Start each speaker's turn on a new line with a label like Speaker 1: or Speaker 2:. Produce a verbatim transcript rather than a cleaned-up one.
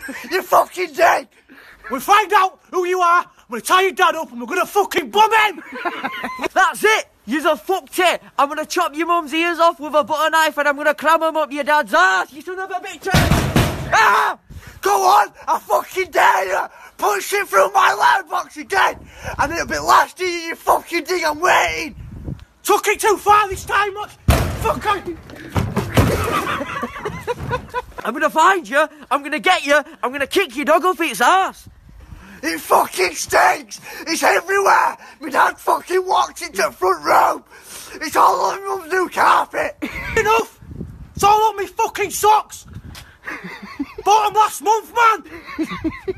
Speaker 1: You fucking dead!
Speaker 2: We'll find out who you are, I'm gonna tie your dad up and we're gonna fucking bomb him!
Speaker 3: That's it! You're fucked it! I'm gonna chop your mum's ears off with a butter knife and I'm gonna cram them up your dad's ass! You son of a bitch!
Speaker 1: Ah! Go on! I fucking dare you! Push it through my letterbox again! And it'll be last year, you fucking thing, I'm waiting!
Speaker 2: Took it too far this time, much! Fuck on!
Speaker 3: I'm gonna find you, I'm gonna get you, I'm gonna kick your dog up its ass!
Speaker 1: It fucking stinks! It's everywhere! My dad fucking walked into the front room! It's all on mum's new carpet!
Speaker 2: Enough! It's all on me fucking socks! Bought them last month, man!